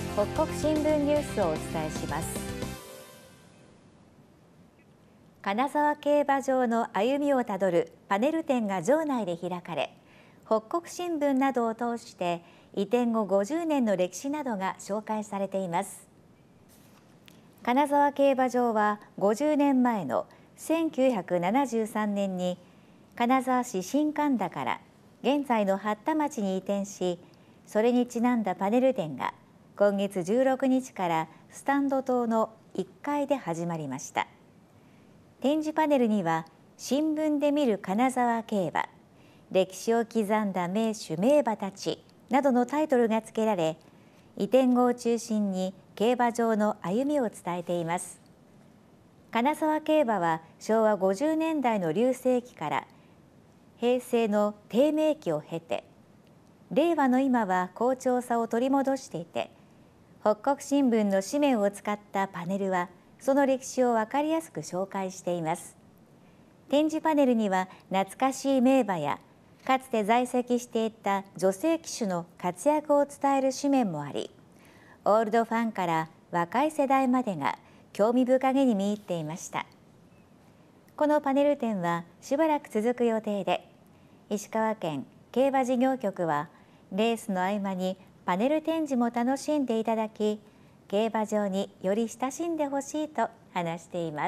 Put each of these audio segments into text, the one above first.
北国新聞ニュースをお伝えします。金沢競馬場の歩みをたどるパネル展が場内で開かれ、北国新聞などを通して移転後50年の歴史などが紹介されています。金沢競馬場は50年前の1973年に金沢市新神田から現在の八田町に移転し、それにちなんだパネル展が今月16日からスタンド棟の1階で始まりました。展示パネルには新聞で見る金沢競馬、歴史を刻んだ名手名馬たちなどのタイトルが付けられ、移転後を中心に競馬場の歩みを伝えています。金沢競馬は昭和50年代の隆盛期から平成の低迷期を経て、令和の今は好調さを取り戻していて、北国新聞の紙面を使ったパネルはその歴史を分かりやすく紹介しています。展示パネルには懐かしい名馬やかつて在籍していた女性騎手の活躍を伝える紙面もあり、オールドファンから若い世代までが興味深げに見入っていました。このパネル展はしばらく続く予定で、石川県競馬事業局はレースの合間にパネル展示も楽しんでいただき、競馬場により親しんでほしいと話しています。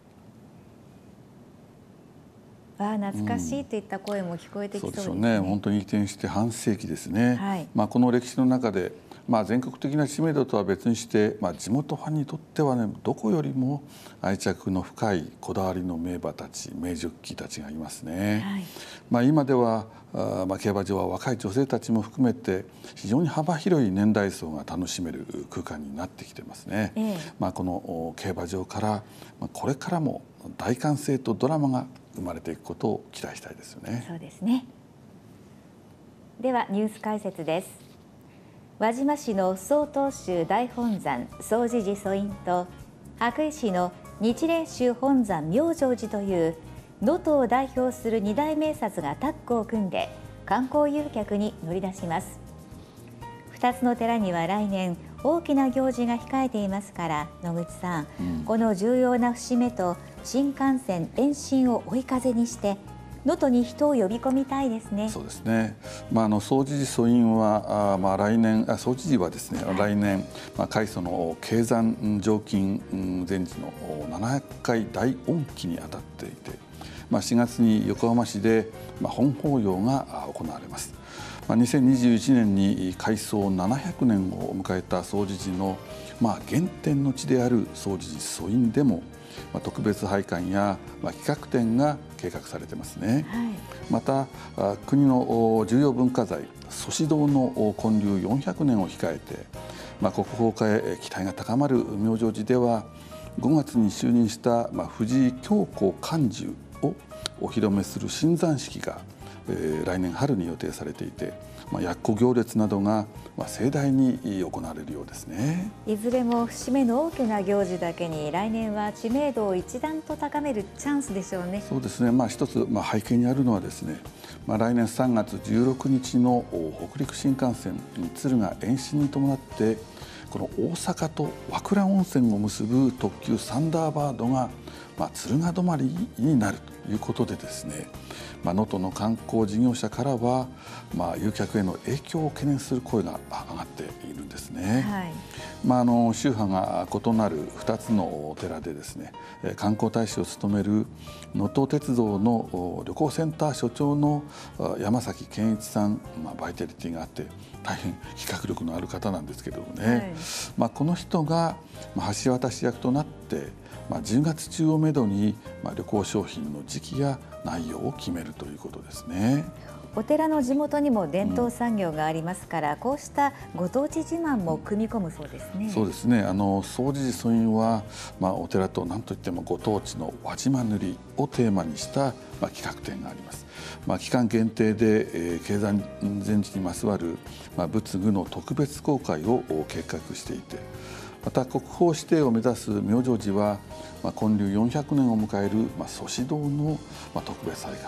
懐かしいといった声も聞こえてきそうですね。 そうでしょうね。本当に移転して半世紀ですね。 はい、 この歴史の中で、全国的な知名度とは別にして、地元ファンにとってはね、どこよりも愛着の深いこだわりの名馬たち、名ジョッキーたちがいますね。はい、今では競馬場は若い女性たちも含めて非常に幅広い年代層が楽しめる空間になってきてますね。この競馬場からこれからも大歓声とドラマが生まれていくことを期待したいですよね。 そうですね。ではニュース解説です。輪島市の曹洞宗大本山総持寺祖院と羽咋市の日蓮宗本山妙成寺という能登を代表する二大名刹がタッグを組んで観光誘客に乗り出します。2つの寺には来年大きな行事が控えていますから、野口さん、この重要な節目と新幹線延伸を追い風にして能登に人を呼び込みたいですね。 そうですね。総持寺祖院は来年、総持寺はですね、来年開祖の慶山常勤前時の700回大恩期にあたっていて、4月に横浜市で本法要が行われます。2021年に開創700年を迎えた総持寺の原点の地である総持寺祖院でも特別拝観や企画展が計画されてますね。はい、また国の重要文化財祖師堂の建立400年を控えて、国宝化へ期待が高まる妙成寺では5月に就任した藤井京子幹事をお披露目する新山式が来年春に予定されていて、厄子行列などが盛大に行われるようですね。 いずれも節目の大きな行事だけに来年は知名度を一段と高めるチャンスでしょうね。 そうですね。一つ背景にあるのはですね、来年3月16日の北陸新幹線敦賀延伸に伴ってこの大阪と和倉温泉を結ぶ特急サンダーバードが敦賀止まりになるということでですね、能登の観光事業者からは誘客への影響を懸念する声が上がっているんですね。はい、宗派が異なる2つのお寺でですね、観光大使を務める能登鉄道の旅行センター所長の山崎健一さん、バイタリティがあって大変企画力のある方なんですけどもね、はい、この人が橋渡し役となって10月中をめどに旅行商品の時期や内容を決めるということですね。 お寺の地元にも伝統産業がありますから、こうしたご当地自慢も組み込むそうですね。 そうですね。総持寺祖院は、お寺と何といってもご当地の輪島塗をテーマにした企画展があります。期間限定で慶山前寺にまつわる仏具の特別公開を計画していて、また国宝指定を目指す妙成寺は建立400年を迎える祖師堂の特別拝観、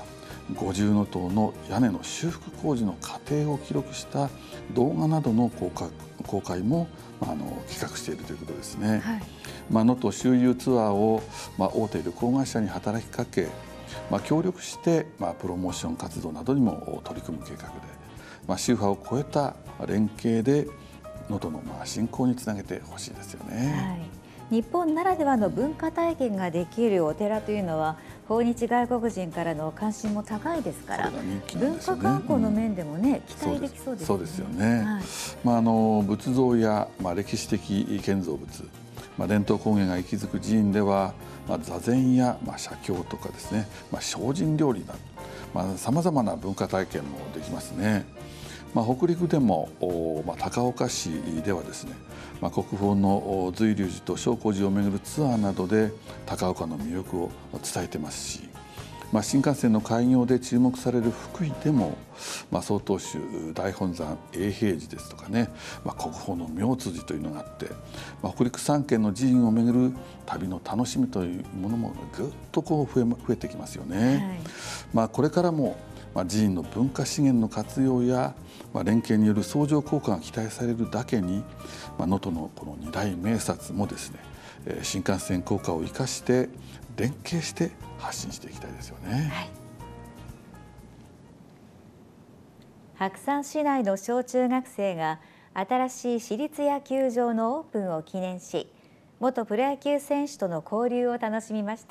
五重塔の屋根の修復工事の過程を記録した動画などの公開も企画しているということですね。 はい、 能登周遊ツアーを大手旅行会社に働きかけ、協力してプロモーション活動などにも取り組む計画で、宗派を超えた連携で能登の振興につなげてほしいですよね。 はい、日本ならではの文化体験ができるお寺というのは訪日外国人からの関心も高いですから、文化観光の面でもね、期待できそうですね。 そうですよね。はい、仏像や歴史的建造物、伝統工芸が息づく寺院では、座禅や写経とかですね、精進料理などさまざまな文化体験もできますね。北陸でも高岡市ではですね、国宝の瑞龍寺と勝光寺を巡るツアーなどで高岡の魅力を伝えてますし、新幹線の開業で注目される福井でも、曹洞宗大本山永平寺ですとかね、国宝の明津寺というのがあって、北陸3県の寺院を巡る旅の楽しみというものもぐっと増えてきますよね。はい、これからも寺院の文化資源の活用や連携による相乗効果が期待されるだけに、能登のこの二大名刹もですね、新幹線効果を生かして連携して発信していきたいですよね。はい、 白山市内の小中学生が新しい市立野球場のオープンを記念し、元プロ野球選手との交流を楽しみました。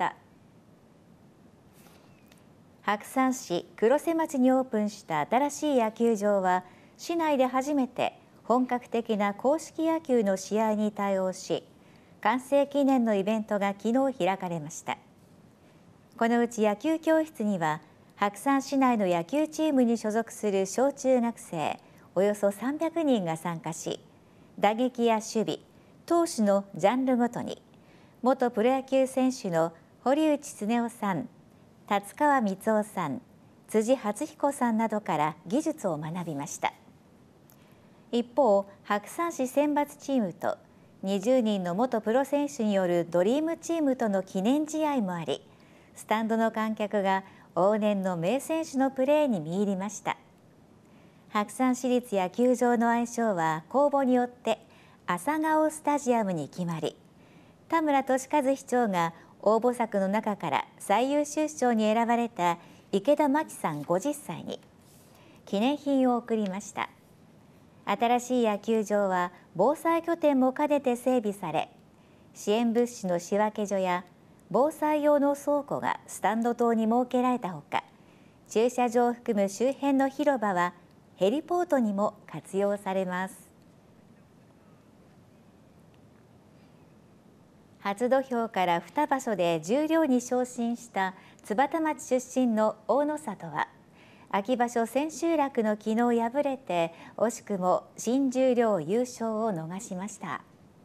白山市黒瀬町にオープンした新しい野球場は、市内で初めて本格的な硬式野球の試合に対応し、完成記念のイベントが昨日開かれました。このうち野球教室には、白山市内の野球チームに所属する小中学生およそ300人が参加し、打撃や守備、投手のジャンルごとに元プロ野球選手の堀内恒夫さん、達川光夫さん、辻初彦さんなどから技術を学びました。一方、白山市選抜チームと20人の元プロ選手によるドリームチームとの記念試合もあり、スタンドの観客が往年の名選手のプレーに見入りました。白山市立野球場の愛称は公募によって朝顔スタジアムに決まり、田村俊和市長が応募作の中から最優秀賞に選ばれた池田真紀さん50歳に記念品を贈りました。新しい野球場は防災拠点も兼ねて整備され、支援物資の仕分け所や防災用の倉庫がスタンド棟に設けられたほか、駐車場を含む周辺の広場はヘリポートにも活用されます。初土俵から2場所で十両に昇進した津幡町出身の大野里は、秋場所千秋楽の昨日敗れて惜しくも新十両優勝を逃しました。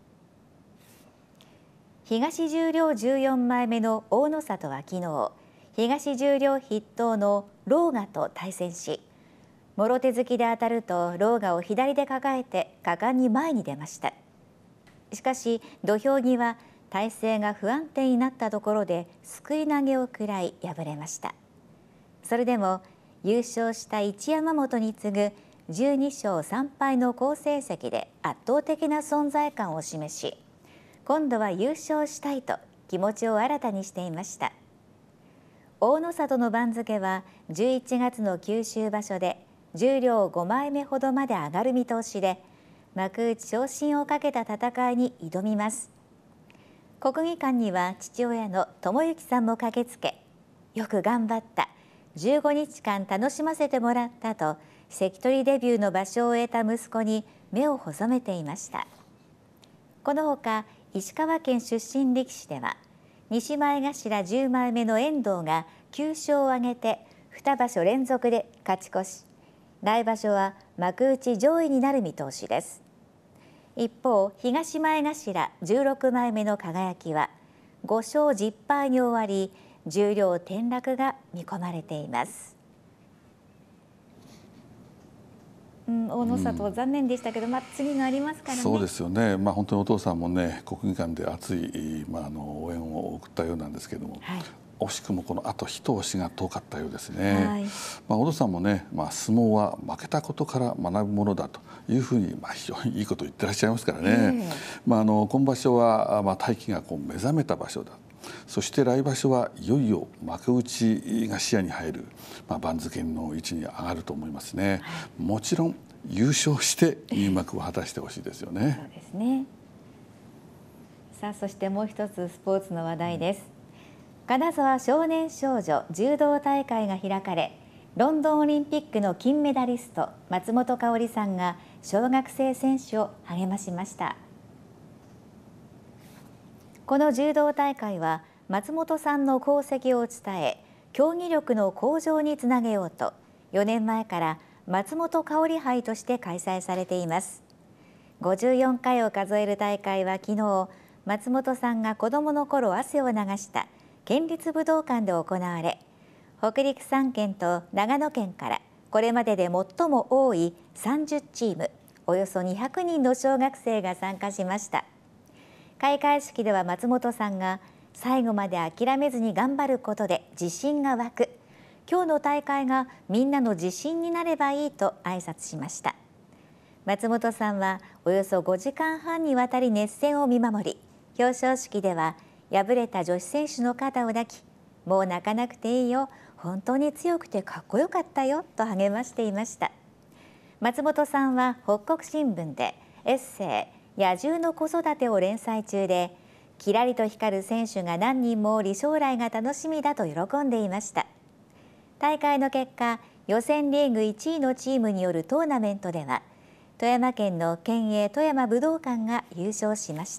東十両14枚目の大野里は昨日、東十両筆頭の狼雅と対戦し、もろ手突きで当たると狼雅を左で抱えて果敢に前に出ました。しかし土俵際、体勢が不安定になったところですくい投げを食らい敗れました。それでも優勝した一山本に次ぐ12勝3敗の好成績で圧倒的な存在感を示し、今度は優勝したいと気持ちを新たにしていました。大野里の番付は11月の九州場所で十両5枚目ほどまで上がる見通しで、幕内昇進をかけた戦いに挑みます。国技館には父親の智之さんも駆けつけ、よく頑張った、15日間楽しませてもらったと関取デビューの場所を得た息子に目を細めていました。このほか石川県出身力士では、西前頭10枚目の遠藤が9勝を挙げて2場所連続で勝ち越し、来場所は幕内上位になる見通しです。一方、東前頭16枚目の輝は5勝10敗に終わり、十両転落が見込まれています。大野里、残念でしたけど、次がありますからね。 そうですよね。本当にお父さんもね、国技館で熱い応援を送ったようなんですけれども、はい、 惜しくもこのあと一押しが遠かったようですね。 はい、 小野さんもね、相撲は負けたことから学ぶものだというふうに、非常にいいことを言ってらっしゃいますからね。今場所は、大輝が目覚めた場所だ。そして来場所はいよいよ幕内が視野に入る、番付の位置に上がると思いますね。もちろん優勝して入幕を果たしてほしいですよね。 そうですね。さあ、そしてもう一つスポーツの話題です。金沢少年少女柔道大会が開かれ、ロンドンオリンピックの金メダリスト松本薫さんが小学生選手を励ましました。この柔道大会は松本さんの功績を伝え、競技力の向上につなげようと4年前から松本薫杯として開催されています。54回を数える大会は昨日、松本さんが子どもの頃汗を流した県立武道館で行われ、北陸3県と長野県からこれまでで最も多い30チーム、およそ200人の小学生が参加しました。開会式では松本さんが最後まで諦めずに頑張ることで自信が湧く、今日の大会がみんなの自信になればいいと挨拶しました。松本さんはおよそ5時間半にわたり熱戦を見守り、表彰式では敗れた女子選手の肩を抱き、もう泣かなくていいよ、本当に強くてかっこよかったよと励ましていました。松本さんは北国新聞でエッセイ野獣の子育てを連載中で、キラリと光る選手が何人もおり将来が楽しみだと喜んでいました。大会の結果、予選リーグ1位のチームによるトーナメントでは富山県の県営富山武道館が優勝しました。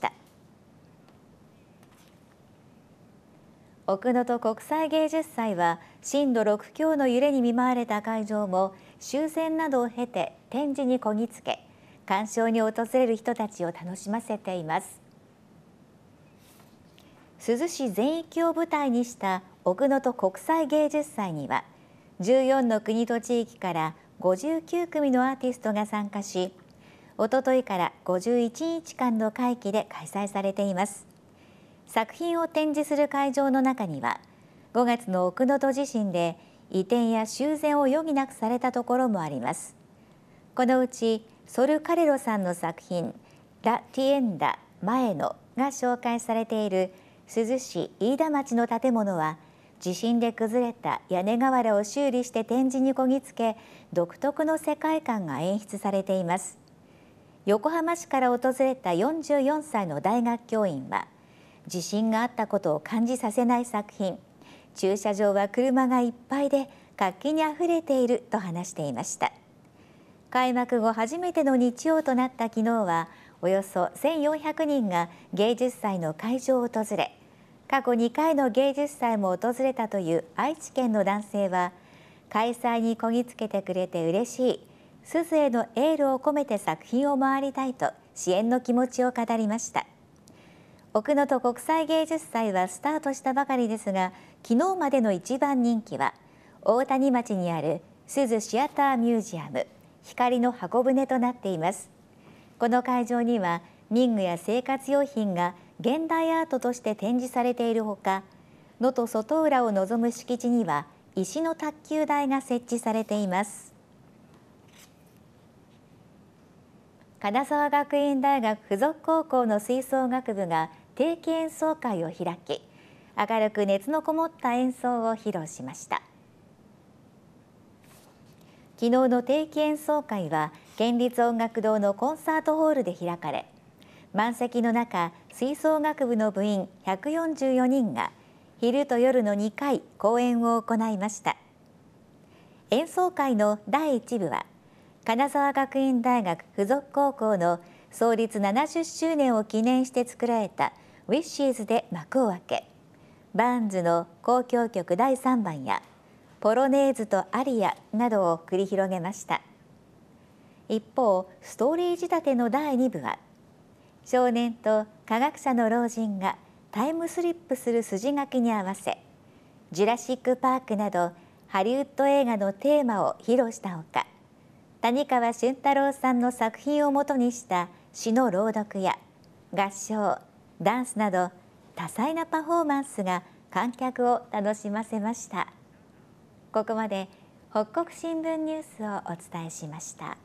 奥能登国際芸術祭は震度6強の揺れに見舞われた会場も修繕などを経て展示にこぎつけ、鑑賞に訪れる人たちを楽しませています。珠洲市全域を舞台にした奥能登国際芸術祭には14の国と地域から59組のアーティストが参加し、おとといから51日間の会期で開催されています。作品を展示する会場の中には、5月の奥能登地震で移転や修繕を余儀なくされたところもあります。このうちソル・カレロさんの作品ラ・ティエンダ・マエノが紹介されている珠洲市飯田町の建物は、地震で崩れた屋根瓦を修理して展示にこぎつけ、独特の世界観が演出されています。横浜市から訪れた44歳の大学教員は、地震があったことを感じさせない作品、駐車場は車がいっぱいで活気にあふれていると話していました。開幕後初めての日曜となった昨日は、およそ1400人が芸術祭の会場を訪れ、過去2回の芸術祭も訪れたという愛知県の男性は、開催にこぎつけてくれて嬉しい、珠洲へのエールを込めて作品を回りたいと支援の気持ちを語りました。奥能登国際芸術祭はスタートしたばかりですが、昨日までの一番人気は大谷町にある珠洲シアターミュージアム光の箱舟となっています。この会場には民具や生活用品が現代アートとして展示されているほか、能登外浦を望む敷地には石の卓球台が設置されています。金沢学院大学附属高校の吹奏楽部が定期演奏会を開き、明るく熱のこもった演奏を披露しました。昨日の定期演奏会は県立音楽堂のコンサートホールで開かれ、満席の中、吹奏楽部の部員144人が昼と夜の2回公演を行いました。演奏会の第1部は金沢学院大学附属高校の創立70周年を記念して作られたウィッシーズで幕を開け、バーンズの交響曲第3番やポロネーズとアリアなどを繰り広げました。一方、ストーリー仕立ての第2部は少年と科学者の老人がタイムスリップする筋書きに合わせ、ジュラシック・パークなどハリウッド映画のテーマを披露したほか、谷川俊太郎さんの作品をもとにした詩の朗読や合唱、ダンスなど多彩なパフォーマンスが観客を楽しませました。ここまで北国新聞ニュースをお伝えしました。